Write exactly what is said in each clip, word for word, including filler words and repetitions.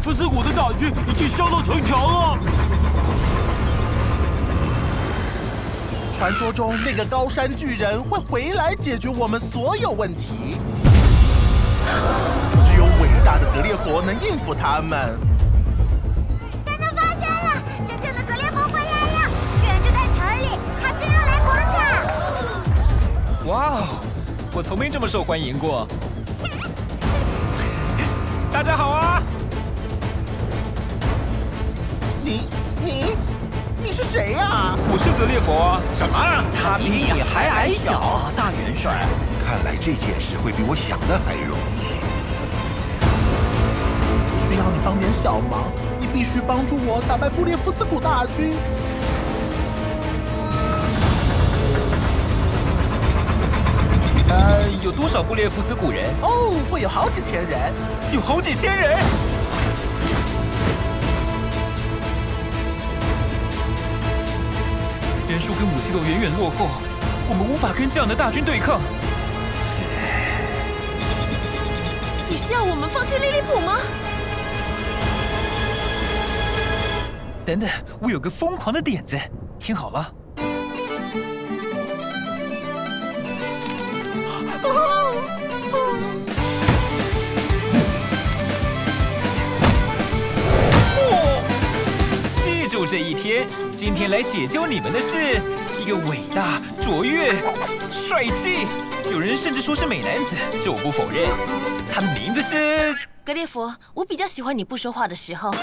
夫斯谷的大军已经烧到城墙了。 传说中那个高山巨人会回来解决我们所有问题，只有伟大的格列佛能应付他们。 真的发现了，真正的格列佛回来了，巨人就在城里，他正要来广场。 哇哦，我从没这么受欢迎过。大家好啊！ 你你你是谁呀？ 我是格列佛啊。 什么？ 他比你还矮小，大元帅。 看来这件事会比我想的还容易。 需要你帮点小忙，你必须帮助我打败布列夫斯谷大军。 呃，有多少布列夫斯谷人？ 哦，会有好几千人。 有好几千人。人数跟武器都远远落后，我们无法跟这样的大军对抗。 你是要我们放弃利利普吗？ 等等，我有个疯狂的点子，听好了。记住这一天，今天来解救你们的是一个伟大、卓越、帅气，有人甚至说是美男子，这我不否认。他的名字是格列佛。我比较喜欢你不说话的时候。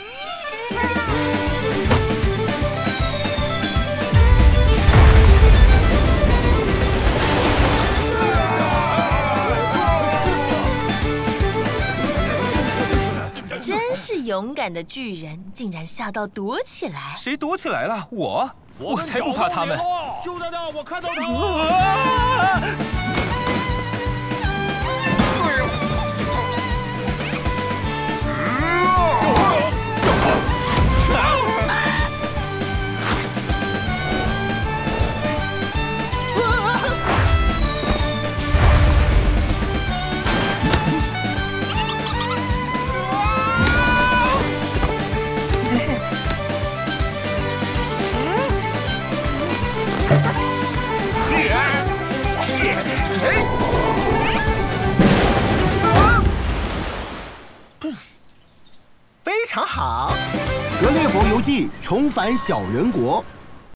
真是勇敢的巨人，竟然吓到躲起来。 谁躲起来了？我，我才不怕他们。 就在那，我看到他。 啊非常好。 格列佛游记重返小人国，